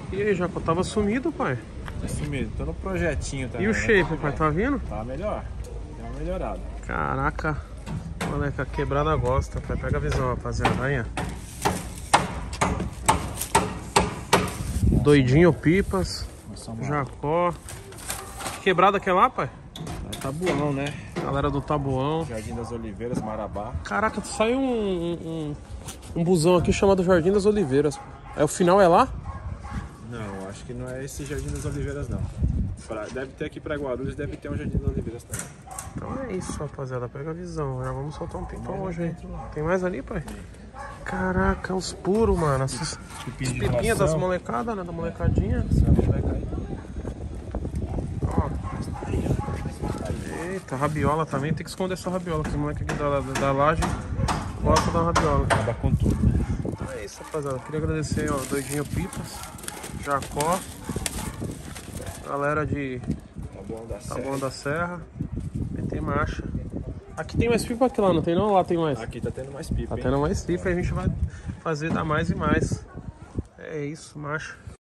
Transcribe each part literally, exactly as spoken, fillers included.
E aí, Jaco, tava sumido, pai? Tá sumido, tô no projetinho também. E o shape, né, pai, tá vindo? Tá melhor, tá melhorado. Caraca, moleque, a quebrada gosta, pai. Pega a visão, rapaziada. Aí, ó. Doidinho Pipas, Jacó. Quebrada que é lá, pai? É Tabuão, né? Galera do Tabuão. Jardim das Oliveiras, Marabá. Caraca, saiu um, um, um busão aqui chamado Jardim das Oliveiras. Aí o final é lá? Não, acho que não é esse Jardim das Oliveiras, não. Pra, deve ter aqui pra Guarulhos, deve ter um Jardim das Oliveiras também. Então é isso, rapaziada. Pega a visão. Já vamos soltar um pipão hoje aí. Tem mais ali, pai? Caraca, os puros, mano. As pipinhas das molecadas, né? Da molecadinha. Ó. Eita, rabiola também. Tem que esconder essa rabiola. Porque o moleque aqui da, da, da laje gosta da rabiola. Acaba com tudo. Então é isso, rapaziada. Queria agradecer, ó, Doidinho Pipas, Jacó, galera de Tabuão da Serra. Tabuão da Serra. Tem marcha. Aqui tem mais pipa que lá, não tem não? Lá tem mais? Aqui tá tendo mais pipa, Tá hein? tendo mais pipa e a gente vai fazer dar mais e mais. É isso, marcha.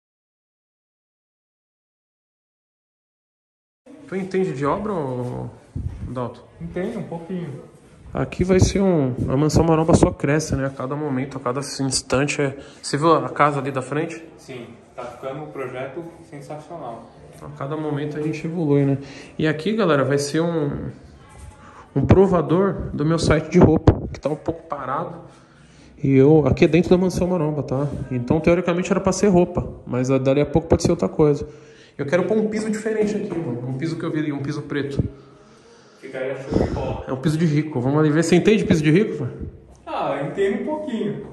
Tu entende de obra, ô, Dalton? Entendo, um pouquinho. Aqui vai ser um... A mansão maromba só cresce, né? A cada momento, a cada instante. É... Você viu a casa ali da frente? Sim, tá ficando um projeto sensacional. A cada momento a gente evolui, né? E aqui, galera, vai ser um, um provador do meu site de roupa, que tá um pouco parado. E eu, aqui é dentro da mansão maromba, tá? Então, teoricamente, era pra ser roupa, mas dali a pouco pode ser outra coisa. Eu quero pôr um piso diferente aqui, mano. Um piso que eu vi ali, um piso preto. Ficaria show de bola. É um piso de rico. Vamos ali ver. Você entende de piso de rico, pai? Ah, eu entendo um pouquinho.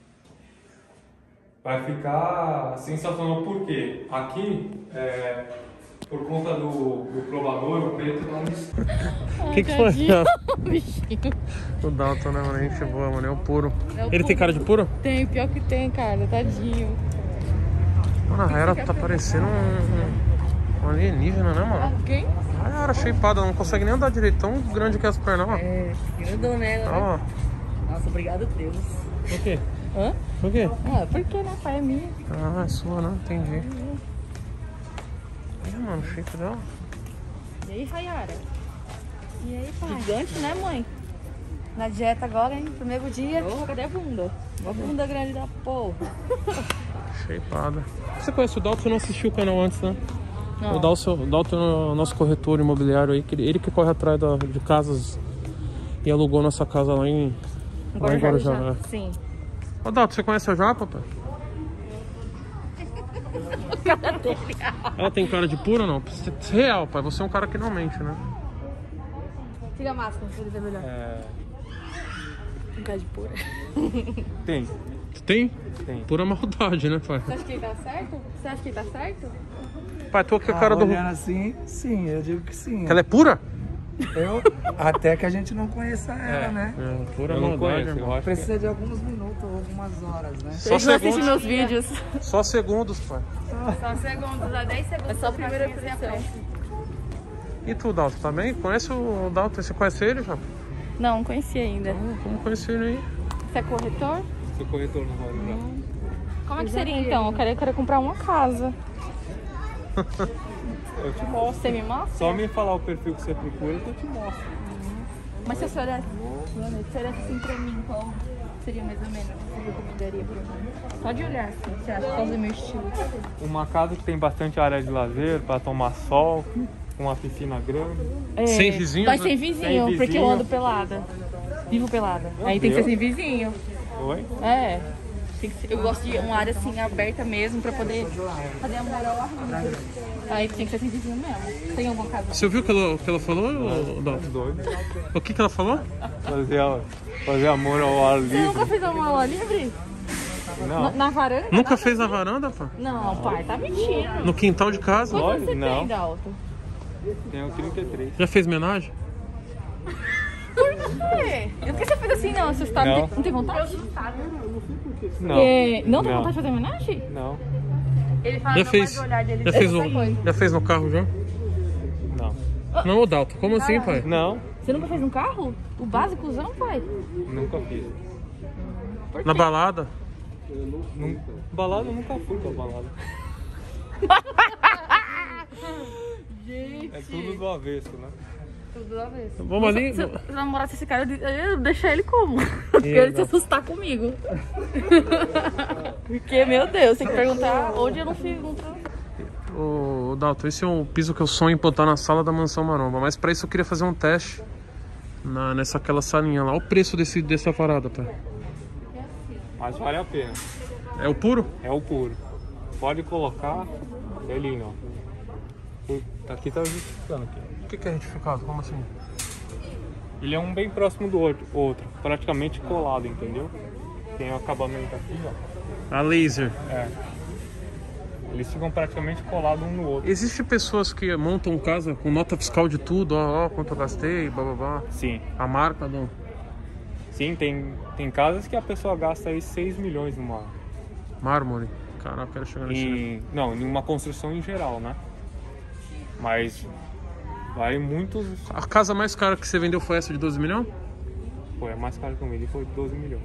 Vai ficar sensacional porque aqui, é, por conta do, do provador, o preto não me... O que, que foi? Bichinho. O Dalton, né, mano? Gente boa, mano. É o puro. É o Ele puro. tem cara de puro? Tem, pior que tem, cara. Tadinho. Mano, a Raera tá parecendo um, um alienígena, né, mano? Quem? A Raera shapeada, não consegue nem andar direito. Tão grande que é as pernas, ó. É, grandão nela, né? Ó. Nossa, obrigado a Deus. Por quê? Hã? Por quê? Ah, por que, né? Pai é minha. Ah, é sua, não? Entendi. Ih, mano, o shape dela. E aí, Rayara? E aí, pai? Gigante, né, mãe? Na dieta agora, hein? Primeiro dia. Oh, cadê a bunda? Uma bunda grande da porra. Shapeada. Você conhece o Dalton? Você não assistiu o canal antes, né? Não. O Dalton, o Dalton é o nosso corretor imobiliário aí. Ele, ele que corre atrás da, de casas e alugou nossa casa lá em, lá em Guarujá. Né? Sim. Ô, Dalton, você conhece a Japa, pai? Ela tem cara de pura ou não? Real, pai. Você é um cara que não mente, né? Tira a máscara, pra ele ver melhor. É... Tem cara de pura. Tem. Tem? Tem. Pura maldade, né, pai? Você acha que ele tá certo? Você acha que ele tá certo? Pai, tô com a Ah, cara do... olhando assim, sim, eu digo que sim. Ela é pura? Eu, até que a gente não conheça ela, É. né? É, pura Eu não maldade, conheço, irmão. eu acho que... Precisa de alguns minutos ou algumas horas, né? Só Ele não assiste segundos. meus vídeos. Só segundos, pai. Só segundos, dá dez segundos. É só a primeira impressão. E tu, Dalton, também? Conhece o Dalton? Você conhece ele, já? Não, não conheci ainda. Então, vamos conhecer ele aí. Você é corretor? Sou corretor no Guarujá. Como é que seria então? Eu quero, eu quero comprar uma casa. Eu te mostro. Você me mostra? Só me falar o perfil que você procura que eu te mostro. Mas se a senhora se olhasse assim pra mim, qual seria mais ou menos? Você recomendaria pra mim? Só de olhar assim, você acha? Qual é o meu estilo? Uma casa que tem bastante área de lazer para tomar sol, com uma piscina grande. É, Sem vizinho, Mas né? sem vizinho, Sem vizinho. porque eu ando pelada. Vivo pelada. Meu Aí tem que ser Deus. sem vizinho. Oi? É. Tem que ser- eu gosto de uma área assim aberta mesmo pra poder fazer amor ao ar livre. Aí tem que ser sem vizinho mesmo. Tem alguma casa? Você ouviu o que ela, o que ela falou, ô, Dalton? Doido. O que, que ela falou? Fazer, fazer amor ao ar Você livre. nunca fez amor ao ar livre? Na, Não. na varanda? Nunca fez na varanda, pai? Não, pai, tá mentindo. No quintal de casa? Quanto Lógico, você não. tem, Dalton? Tenho trinta e três. Já fez homenagem? Por quê? Por que você fez assim, não? Você está... Não. Não tem vontade? Não. É, não tem Não. vontade de fazer homenagem? Não. Ele fala Já não, fez? mas o olhar dele Já fez, é no, outra coisa. já fez no carro já? Não. Não, ô Dalton, como assim, pai? Não. Você nunca fez um carro? O básicozão, pai? Nunca fiz. Por Na quê? balada? Nunca. Balada eu nunca fui pra balada. Gente. É tudo do avesso, né? Tudo da vez. Vamos ali. Se eu se eu namorasse esse cara, eu ia deixar ele como? Porque ele se assustar comigo. Porque, meu Deus, tem que perguntar onde eu não fico. Ô, Dalton, esse é um piso que eu sonho em botar na sala da Mansão Maromba. Mas pra isso eu queria fazer um teste na, nessa aquela salinha lá. Olha o preço desse, dessa parada, pai. Mas vale a pena. É o puro? É o puro. Pode colocar. É lindo, ó. Aqui tá justificando aqui. O que, que é retificado? Como assim? Ele é um bem próximo do outro, outro, praticamente colado, entendeu? Tem o acabamento aqui, ó. A laser. É. Eles ficam praticamente colados um no outro. Existem pessoas que montam casa com nota fiscal de tudo, ó, ó quanto eu gastei, blá blá blá. Sim. A marca do... Sim, tem, tem casas que a pessoa gasta aí seis milhões numa. Mármore. Caraca, eu quero chegar nesse nível. Em, não, em uma construção em geral, né? Mas vai muitos. A casa mais cara que você vendeu foi essa de doze milhões? Pô, é mais caro que o meu, ele foi doze milhões.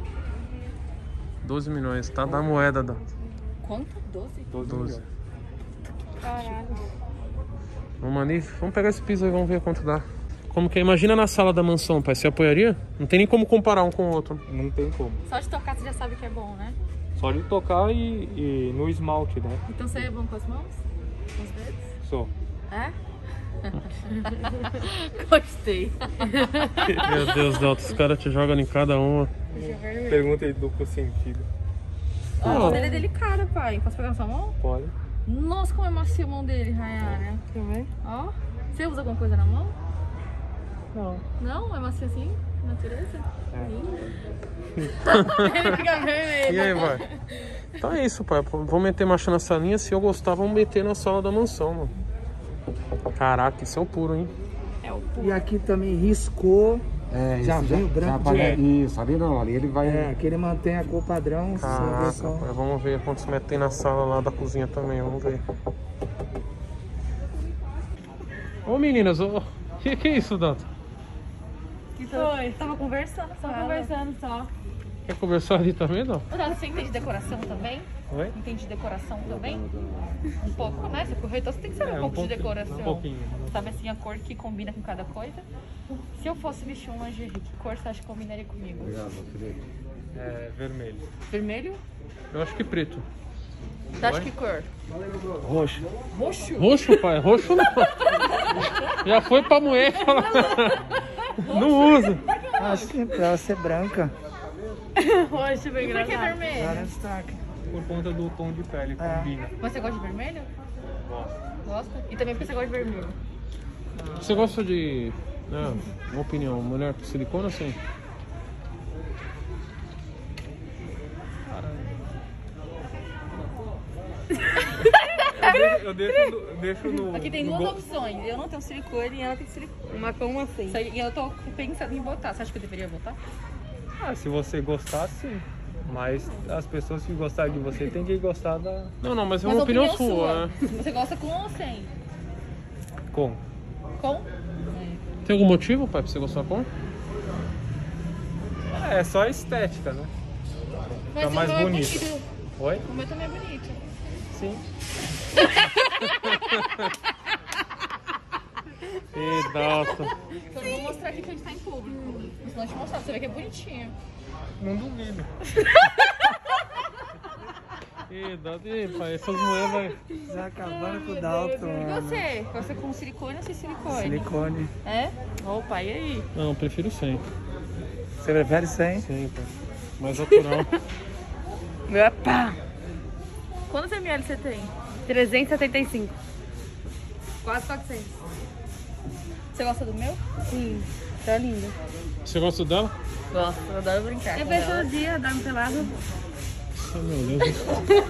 doze milhões, tá? Da moeda, da. Quanto? doze? doze doze. milhões. Caralho. Vamos ali, vamos pegar esse piso aí, vamos ver quanto dá. Como que é? Imagina na sala da mansão, pai, você apoiaria? Não tem nem como comparar um com o outro. Não tem como. Só de tocar você já sabe que é bom, né? Só de tocar e, e no esmalte, né? Então você é bom com as mãos? Com os dedos? Só. É? Gostei. Meu Deus, Dalton, os caras te jogam em cada uma. Pergunta aí duplo sentido. Ó, a mão dele é delicada, pai. Posso pegar na sua mão? Pode. Nossa, como é macia a mão dele, Rayara. Quer ver? Ó. Você usa alguma coisa na mão? Não. Não? É macia assim? Natureza? É. Ele fica vermelho. E aí, vai? Então é isso, pai. Vamos meter marcha na salinha. Se eu gostar, vamos meter na sala da mansão, mano. Caraca, isso é o puro, hein? É o E aqui também riscou. É, Já esse veio branco aparece- direto. Isso, ali não, ali ele vai. É, que ele mantém a cor padrão. você vê Caraca, só. pai, vamos ver quantos metros tem na sala lá da cozinha também, vamos ver. Ô meninas, o que, que é isso, Dalton? que foi? Tava conversando só. Só conversando só. Quer conversar ali também, não? Ô, Dado, você entende decoração também? Oi? Entende decoração também? Um pouco, né? Você é corretor, você tem que saber É, um um pouco de pouquinho, decoração. um pouquinho. Sabe assim a cor que combina com cada coisa? Se eu fosse vestir um lingerie, que cor você acha que combinaria comigo? É vermelho. Vermelho? Eu acho que preto. Você acha que cor? Roxo. Roxo? Roxo, pai, roxo não. Já foi pra mulher. Não usa. Acho que pra ela ser branca. Roxo, bem E por que engraçado. vermelho? Dá destaque. Por conta do tom de pele, combina. Você gosta de vermelho? Gosto. Gosta? E também porque você gosta de vermelho. Você gosta de, né, uma opinião, mulher com silicone ou sem? Eu deixo, eu deixo, no- eu deixo no. Aqui tem no duas go- opções. Eu não tenho silicone e ela tem silicone. Mas como assim? Isso aí, E eu tô pensando em botar. Você acha que eu deveria botar? Ah, se você gostar, sim. Mas as pessoas que gostarem de você tem que gostar da. Não, não, mas é Mas uma a opinião sua, né? Você gosta com ou sem? Com. Com? Tem algum motivo, pai, pra você gostar com? É só estética, né? Mas Tá mais o meu bonito. é bonito. Oi? O meu também é bonito. Sim. Ih, Dalton. Eu não vou mostrar aqui que a gente tá em público. Senão eu te mostrar, você vê que é bonitinho. Não duvido. Ih, Dalton. Ih, pai, essas mulheres vai... Já acabando com o Dalton. E mano. você? Gosta com silicone ou sem silicone? Silicone. É? Opa, e aí? Não, prefiro sem. Você prefere sem? Sem, pai. Mais natural. Opa! Quantos ml você tem? trezentos e setenta e cinco. Quase quatrocentos. Você gosta do meu? Sim, tá lindo. Você gosta dela? Gosto, eu adoro brincar Eu com vejo ela. todo dia, dorme pelado. Oh, meu Deus.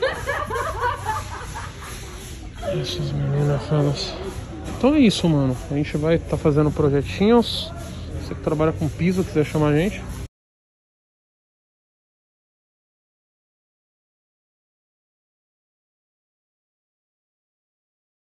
Essas meninas falam assim. Então é isso, mano. A gente vai estar tá fazendo projetinhos. Você que trabalha com piso, quiser chamar a gente.